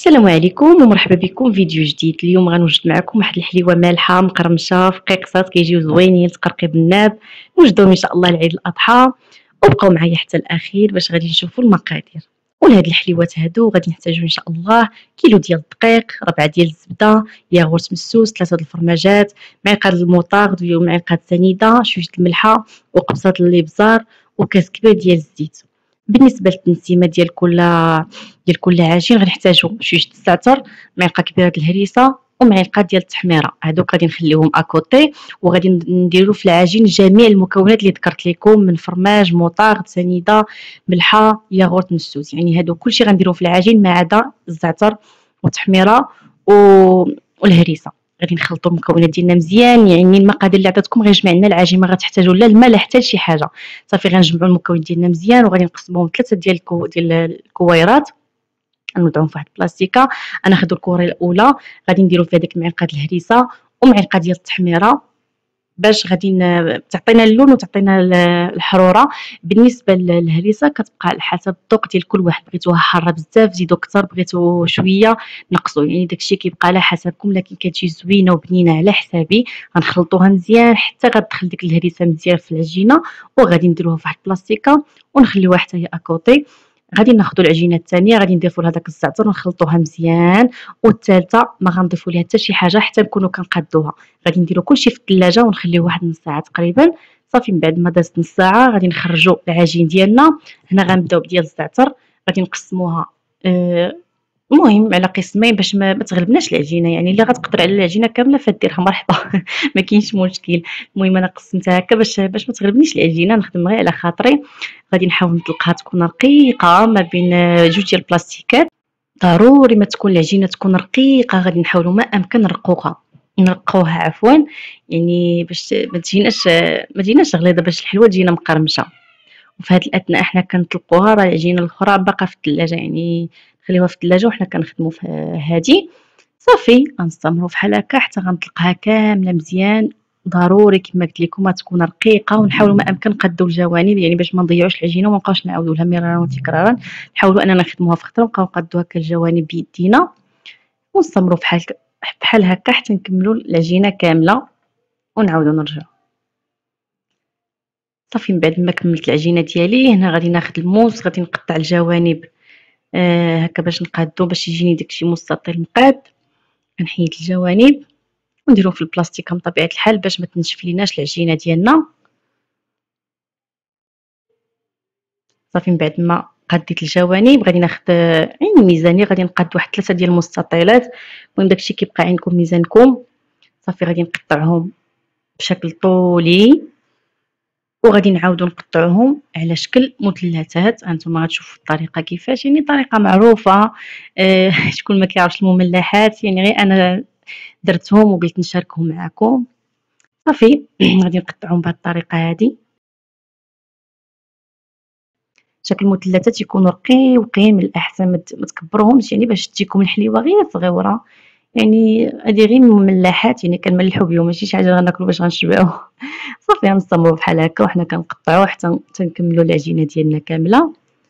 السلام عليكم ومرحبا بكم في فيديو جديد. اليوم غنوجد معكم واحد الحليوه مالحه مقرمشه فقيقصات كيجيو زوينين تقرقيب الناب. نوجدوهم ان شاء الله لعيد الاضحى، وبقاو معايا حتى الاخير باش غادي نشوفوا المقادير. ولهاد الحليوات هادو غادي نحتاجو ان شاء الله كيلو ديال الدقيق، ربعه ديال الزبده، ياغورت مسوس، 3 د الفرماجات، معلقه د الموطارد ومعلقه سنيده، شويه الملحه وقبصه الابزار وكاس كبير ديال الزيت. بالنسبه للتنسيمه ديال كل عجين غنحتاجو شويه الزعتر، معلقه كبيره د الهريسه ومعلقه ديال التحميره. هادوك غادي نخليهم اكوتي، وغادي نديرو في العجين جميع المكونات اللي ذكرت لكم من فرماج، موطارد، سنيده، ملحه، ياغورت مسوس. يعني هادو كلشي غنديروه في العجين ما عدا الزعتر والتحميره والهريسه. غادي نخلطوا المكونات ديالنا مزيان، يعني المقادير اللي عطيتكم غير جمع لنا العجين، ما غتحتاجوا لا الماء لا حتى شي حاجه. صافي غنجمعوا المكونات ديالنا مزيان وغادي نقسموهم 3 ديال الكويرات، نوضعهم في واحد البلاستيكه. انا ناخذ الكوري الاولى غادي نديرو فيها ديك معلقه الهريسه ومعلقه ديال التحميره باش غادي تعطينا اللون وتعطينا الحروره. بالنسبه للهريسه كتبقى على حسب الذوق ديال كل واحد، بغيتوها حاره بزاف زيدوا اكثر، بغيتو شويه نقصوا، يعني داكشي كيبقى على حسبكم، لكن كتجي زوينه وبنينه على حسابي. غنخلطوها مزيان حتى غتدخل ديك الهريسه مزيان في العجينه، وغادي نديروها في واحد البلاستيكه ونخليوها حتى هي اكوطي. غادي ناخذوا العجينه الثانيه غادي نضيفوا لها داك الزعتر ونخلطوها مزيان، والثالثه ما غنضيفوا ليها حتى شي حاجه حتى نكونوا كنقادوها. غادي نديرو كلشي في الثلاجه ونخليوه واحد نص ساعه تقريبا. صافي من بعد ما دازت نص ساعه غادي نخرجوا العجين ديالنا. هنا غنبداو بديال الزعتر، غادي نقسموها المهم على قسمين باش ما تغلبناش العجينه، يعني اللي غتقدر على العجينه كامله فديرها مرحبا ما كاينش مشكل. المهم انا قسمتها هكا باش ما تغلبنيش العجينه، نخدم غير على خاطري. غادي نحاول نطلقها تكون رقيقه ما بين جوج ديال البلاستيكات. ضروري ما تكون العجينه تكون رقيقه، غادي نحاولوا ما امكن نرقوها عفوا، يعني باش ما تجيناش غليظه، باش الحلوه تجينا مقرمشه. وفي هذا الاثناء حنا كنطلقوها، راه العجينه الاخرى باقا في الثلاجه، يعني نخليوها في الثلاجه وحنا كنخدموا في هذه. صافي غنستمروا بحال هكا حتى غنطلقها كامله مزيان. ضروري كما قلت لكم تكون رقيقه، ونحاولوا ما امكن نقادوا الجوانب، يعني باش ما نضيعوش العجينه وما نبقاوش نعاودوا لها مرارا وتكرارا. نحاولوا اننا نخدموها في خطره ونبقاو نقادوا هكا الجوانب بيدينا، ونستمروا بحال هكا حتى نكملوا العجينه كامله ونعاودوا نرجعوا. صافي من بعد ما كملت العجينه ديالي هنا غادي ناخذ الموس، غادي نقطع الجوانب هكا باش نقادو، باش يجيني داكشي مستطيل مقاد. كنحيد الجوانب ونديرهم في البلاستيكه بطبيعه الحال باش ما تنشف ليناش العجينه ديالنا. صافي من بعد ما قديت الجوانب غادي ناخذ عين ميزاني، غادي نقاد واحد 3 ديال المستطيلات. المهم داكشي كيبقى عندكم ميزانكم. صافي غادي نقطعهم بشكل طولي، وغادي نعاودو نقطعوهم على شكل مثلثات. هانتوما غتشوفوا الطريقه كيفاش، يعني طريقه معروفه. شكون ما كيعرفش المملحات، يعني غير انا درتهم وقلت نشاركهم معكم. صافي غادي نقطعهم بهذه الطريقه هذه، شكل مثلثات يكونوا رقيقين. من الاحسن ما تكبروهمش، يعني باش تجيكم الحليوه غير صغيره. يعني هذه غير المملحات، يعني كنملحوا بهم، ماشي شي حاجه غناكلوا باش غنشبعوا. صافي غنستمروا بحال هكا وحنا كنقطعوا حتى نكملوا العجينه ديالنا كامله،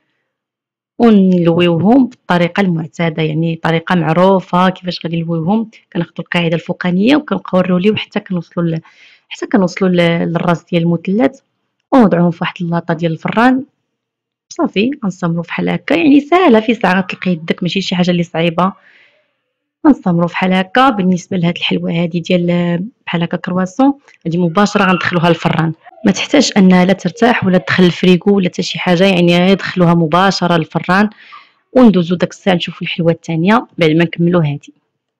ونلويوهم بالطريقه المعتاده، يعني طريقه معروفه كيفاش غادي نلويوهم. كناخذوا القاعده الفوقانيه وكنبقاو نروليو حتى كنوصلوا للراس ديال المثلث، ونوضعوهم في واحد اللاطه ديال الفران. صافي غنستمروا بحال هكا، يعني ساهله في ساعه غتلقى يدك، ماشي شي حاجه اللي صعيبه. غنستمروا بحال هكا. بالنسبه لهاد الحلوه هادي ديال بحال هكا كرواسون، هادي مباشره غندخلوها للفران، ما تحتاج انها لا ترتاح ولا تدخل الفريغو ولا حتى شي حاجه، يعني غير دخلوها مباشره للفران. وندوزو داك الساعه نشوفوا الحلوه الثانيه بعد ما نكملوا هادي.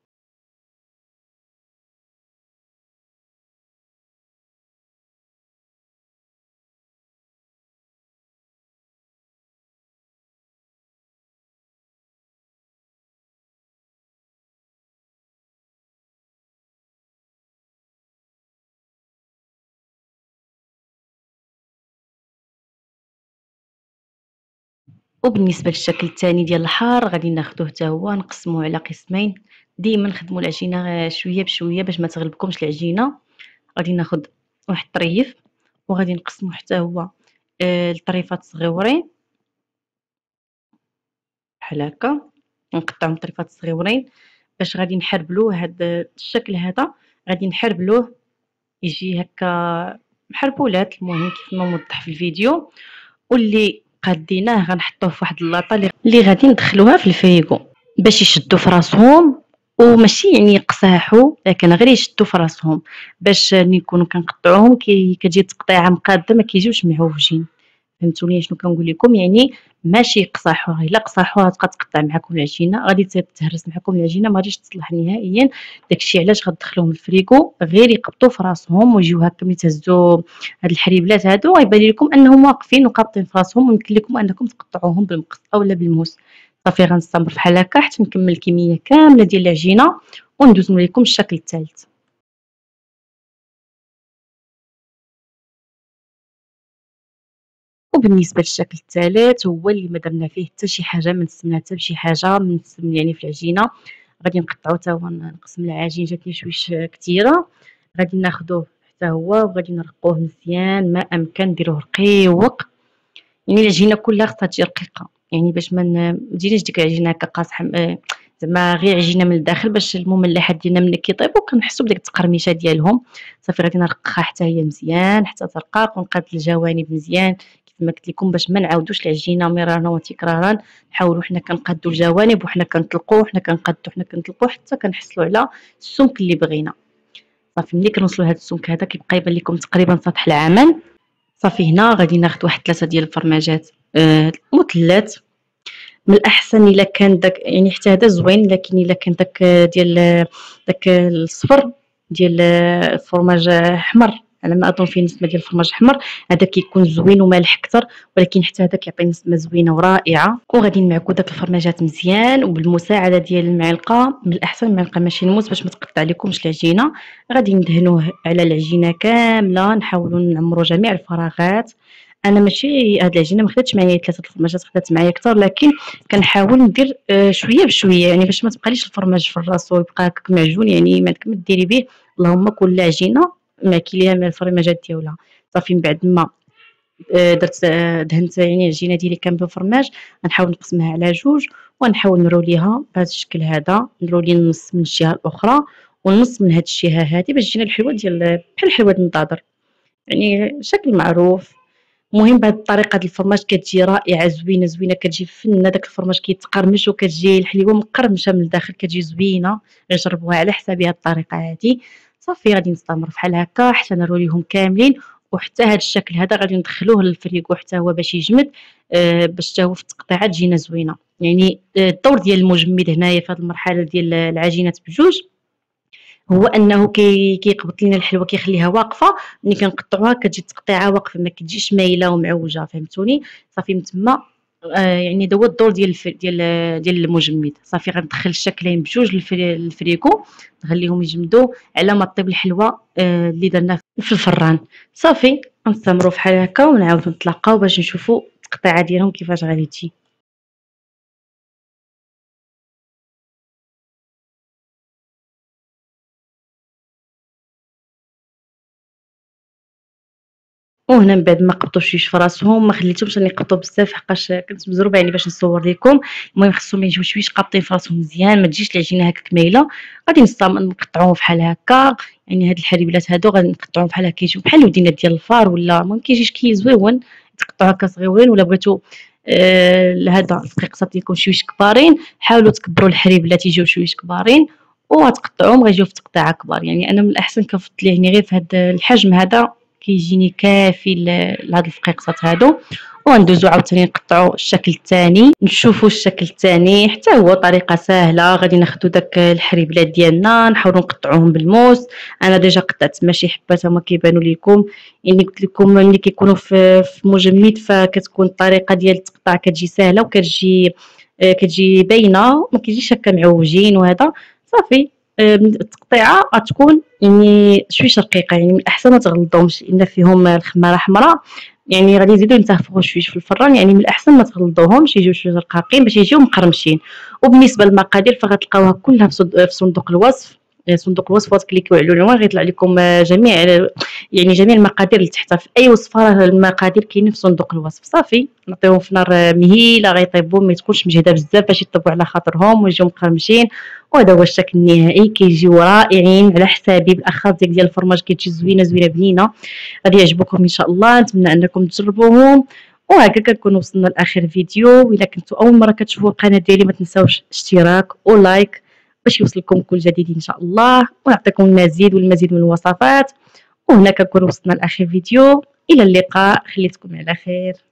وبالنسبه للشكل الثاني ديال الحار غادي ناخذوه حتى هو نقسموه على قسمين. ديما نخدموا العجينه شويه بشويه باش ما تغلبكمش العجينه. غادي ناخذ واحد الطريف وغادي نقسمو حتى هو لطريفات صغيورين بحال هكا. نقطعهم طريفات صغيورين باش غادي نحربلوه. هاد الشكل هذا غادي نحربلوه يجي هكا محربولات، المهم كيف ما موضح في الفيديو. واللي قاديناه غنحطوه في واحد اللاطه اللي غادي ندخلوها في الفريغو باش يشدوا في راسهم، وماشي يعني يقصاحوا، لكن غير يشدوا في راسهم باش ملي نكونوا كنقطعوهم كتجي تقطيعه مقاده ما كيجيوش معوجين. فهمتوني شنو كنقول لكم؟ يعني ماشي يقصحوا، الا قصحوا غتبقى تقطع معكم العجينه، غادي تهرس معكم العجينه ما غاديش تصلح نهائيا. داكشي علاش غتدخلوهم الفريغو غير يقبطوا في راسهم ويجيو هكا ملي تهزوا هاد الحريبلات هادو غيبان لكم انهم واقفين وقابطين في راسهم، ويمكن لكم انكم تقطعوهم بالمقص اولا بالموس. صافي غنستمر بحال هكا حتى نكمل الكميه كامله ديال العجينه وندوز نوريكم الشكل الثالث. وبالنسبة للشكل الثالث هو اللي ما درنا فيه حتى شي حاجة، ما نسمنا حتى بشي حاجة من يعني في العجينة. غادي نقطعو حتى هو، نقسم العجين جاتني شويش كثيرة، غادي ناخذوه حتى هو وغادي نرقوه مزيان ما امكن، نديروه رقيق. يعني العجينة كلها خصها تجي رقيقة، يعني باش ما تجينيش ديك العجينة هكا قاصحة، زعما غير عجينة من الداخل باش المملحات ديالنا ملي كيطيبو كنحسو بديك التقرميشة ديالهم. صافي غادي نرقها حتى هي مزيان حتى ترقاق، ونقاد الجوانب مزيان كيف ما قلت لكم باش ما نعاودوش العجينة مرارا وتكرارا. نحاولوا حنا كنقادو الجوانب وحنا كنطلقوا وحنا كنقادو حنا كنطلقوا حتى كنحصلوا على السمك اللي بغينا. صافي ملي كنوصلوا لهذا السمك هذا كيبقى يبان لكم تقريبا سطح العمل. صافي هنا غادي ناخذ واحد 3 ديال الفرماجات مثلث. من الاحسن الا كان داك يعني حتى هذا زوين، لكن الا كان داك ديال داك الصفر ديال الفرماج احمر، على ما اظن فيه نسمه ديال الفرماج احمر، هذا كيكون زوين ومالح اكثر، ولكن حتى هذا كيعطي نسمه زوينه ورائعه. وغادي نمعكو داك الفرماجات مزيان وبالمساعده ديال المعلقه، من الاحسن المعلقه ماشي الموس باش ما تقطع لكمش العجينه. غادي ندهنوه على العجينه كامله، نحاولوا نعمروا جميع الفراغات. انا ماشي هاد العجينه ما خداتش معايا 3 الفرماجات، خدات معايا اكثر، لكن كنحاول ندير شويه بشويه يعني باش ما تبقاليش الفرماج في الراس ويبقى هكاك معجون، يعني ما ديري به. اللهم كل عجينه معكي ليها من الفرماجات ديالها. صافي من بعد ما درت دهنت يعني العجينه ديالي كامله بالفرماج، غنحاول نقسمها على جوج ونحاول نروليها بهذا الشكل هذا، نرولي النص من الجهه الاخرى والنص من هاد الجهه هذه باش تجينا الحلوه ديال بحال الحلوه ديال النضادر، يعني شكل معروف. المهم بهذه الطريقه ديال الفرماج كتجي رائعه زوينه زوينه، كتجي فنه، داك الفرماج كيتقرمش وكتجي الحليوه مقرمشه من الداخل، كتجي زوينه. جربوها على حسابي هذه الطريقه هذه. صافي غادي نستمر بحال هكا حتى نروليهم كاملين، وحتى هذا الشكل هذا غادي ندخلوه للفريغو حتى هو باش يجمد، باش حتى هو في التقطيعه تجينا زوينه. يعني الدور ديال المجمد هنايا في هذه المرحله ديال العجينات بجوج هو انه كيقبط لنا الحلوه، كيخليها واقفه، ملي كنقطعوها كتجي التقطيعه واقفه، ما كتجيش مايله ومعوجه. فهمتوني؟ صافي من تما يعني هذا هو الدور ديال المجمد. صافي غندخل الشكلين بجوج للفريكو، نخليهم يجمدوا على ما طيب الحلوه اللي درنا في الفران. صافي نستمروا فحال هكا ونعاودوا نتلاقاو باش نشوفوا التقطيعه ديالهم كيفاش غادي تجي. وهنا من بعد ما قبطوا شويش في راسهم، ما خليتهمش راني يقبطوا بزاف حقاش كنت مزروبه يعني باش نصور لكم. المهم خصهم يجيو شويش قابطين في راسهم مزيان، ما تجيش العجينه هكاك مايله. غادي نقطعوهم بحال هكا، يعني هاد الحليبلات هادو غادي نقطعوهم بحال هكا يجيو بحال الودينات ديال الفار، ولا المهم كيجي شكل زويون تقطعوا هكا صغيورين. ولا بغيتو هذا القيقصات ديالكم شويش كبارين، حاولوا تكبروا الحليبلات يجيو شويش كبارين وغتقطعوهم غيجيو في تقطيعه كبار. يعني انا من الاحسن كنفضل يعني غير في هذا الحجم هذا كيجيني كافي لهاد الفقيقصات هادو. وندوزو عاوتاني نقطعو الشكل الثاني، نشوفو الشكل الثاني حتى هو طريقه سهله. غادي ناخدو داك الحريبلات ديالنا نحاولو نقطعوهم بالموس. انا ديجا قطعت ماشي حبات هما كيبانوا لكم، يعني قلت لكم ملي كيكونوا في مجمد فكتكون الطريقه ديال التقطاع كتجي سهله وكتجي باينه، ما كيجيش هكا معوجين. وهذا صافي التقطيعه غتكون يعني شويش رقيقه، يعني من الاحسن ما تغلطوهمش لان فيهم الخماره حمراء، يعني غادي يزيدوا ينتفخوا شويش في الفران. يعني من الاحسن ما تغلطوهمش، يجيو شويه رقاقين باش يجيو مقرمشين. وبالنسبه للمقادير فغتلقاوها كلها في صندوق الوصف. صندوق الوصفات، كليكيو على العنوان غيطلع لكم جميع يعني جميع المقادير اللي تحتها في اي وصفه، راه المقادير كاينين في صندوق الوصف. صافي نعطيوهم في نار مهيله غيطيبوا، ما تكونش مجهده بزاف باش يطيبوا على خاطرهم ويجيو مقرمشين. وهذا هو الشكل النهائي، كيجيو رائعين على حسابي، بالاخص ديال الفرماج كتجي زوينه زوينه بنينه. غادي يعجبوكم ان شاء الله، نتمنى انكم تجربوهم. وهكا كنكون وصلنا لاخر فيديو. الا كنتوا اول مره كتشوفوا القناه ديالي ما تنساوش اشتراك ولايك باش يوصلكم كل جديد ان شاء الله، ونعطيكم المزيد والمزيد من الوصفات. وهنا كنكون وصلنا لاخر فيديو. الى اللقاء، خليتكم على خير.